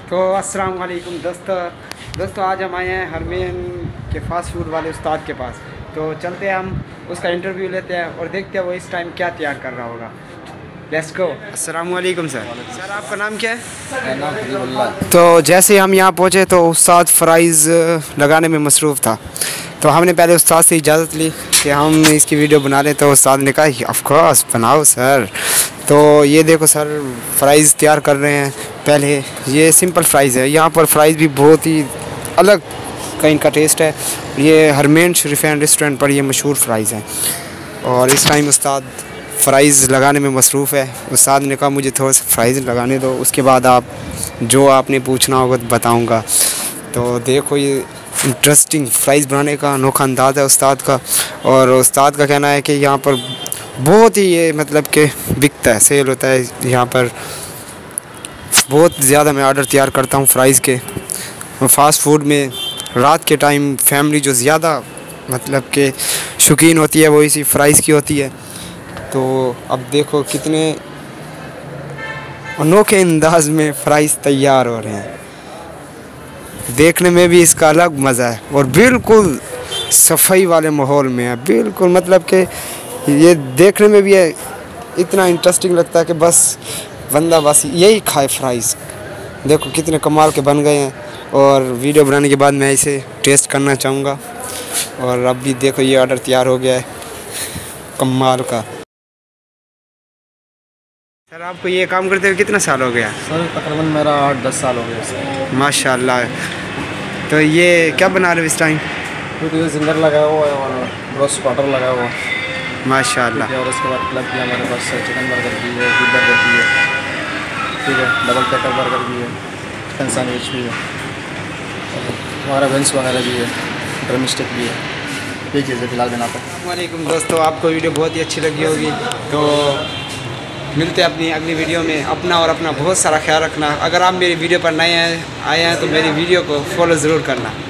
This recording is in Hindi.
तो अस्सलाम वालेकुम दोस्तों आज हम आए हैं हरमेन के फास्ट फूड वाले उस्ताद के पास। तो चलते हैं, हम उसका इंटरव्यू लेते हैं और देखते हैं वो इस टाइम क्या तैयार कर रहा होगा। Let's go. अस्सलाम वालेकुम सर। सर आपका नाम क्या है? तो जैसे हम यहाँ पहुँचे तो उस्ताद फ़्राइज़ लगाने में मसरूफ़ था, तो हमने पहले उस्ताद से इजाज़त ली कि हम इसकी वीडियो बना लें। तो उस्ताद ने कहा ऑफ कोर्स बनाओ सर। तो ये देखो सर, फ़्राइज़ तैयार कर रहे हैं। पहले ये सिंपल फ़्राइज़ है, यहाँ पर फ़्राइज़ भी बहुत ही अलग का इनका टेस्ट है। ये हरमेन शरीफैन रेस्टोरेंट पर ये मशहूर फ़्राइज़ हैं और इस टाइम उस्ताद फ़्राइज़ लगाने में मसरूफ़ है। उस्ताद ने कहा मुझे थोड़ा सा फ़्राइज़ लगाने दो, उसके बाद आप जो आपने पूछना होगा तो बताऊँगा। तो देखो ये इंटरेस्टिंग फ़्राइज़ बनाने का अनोखा अंदाज़ है उस्ताद का। और उस्ताद का कहना है कि यहाँ पर बहुत ही ये मतलब कि बिकता है, सेल होता है यहाँ पर। बहुत ज़्यादा मैं ऑर्डर तैयार करता हूँ फ़्राइज़ के। फ़ास्ट फूड में रात के टाइम फैमिली जो ज़्यादा मतलब कि शौकीन होती है वो इसी फ़्राइज़ की होती है। तो अब देखो कितने अनोखे अंदाज़ में फ़्राइज़ तैयार हो रहे हैं, देखने में भी इसका अलग मज़ा है और बिल्कुल सफाई वाले माहौल में है। बिल्कुल मतलब कि ये देखने में भी है, इतना इंटरेस्टिंग लगता है कि बस बंदा बस यही खाए फ़्राइज़। देखो कितने कमाल के बन गए हैं और वीडियो बनाने के बाद मैं इसे टेस्ट करना चाहूँगा। और अब भी देखो ये ऑर्डर तैयार हो गया है कमाल का। सर आपको ये काम करते हुए कितना साल हो गया? सर तकरीबन मेरा 8-10 साल हो गया सर। माशाल्लाह। तो ये क्या बना रहे हो इस टाइम? तो जिंगर लगाया हुआ है और रोस्ट क्वार्टर लगाया हुआ है माशाल्लाह। और उसके बाद क्लब भी हमारे पास चिकन बर्गर भी है, बीफ बर्गर भी है, ठीक है, डबल पेपर बर्गर भी है, चिकन सैंडविच भी है, हमारा वेंस वगैरह भी है, ड्रम स्टिक भी है। ये चीज़ें फ़िलहाल बनाता हूँ। वालेकुम दोस्तों, आपको वीडियो बहुत ही अच्छी लगी होगी। तो मिलते हैं अपनी अगली वीडियो में। अपना और अपना बहुत सारा ख्याल रखना। अगर आप मेरी वीडियो पर नए आए हैं तो मेरी वीडियो को फॉलो ज़रूर करना।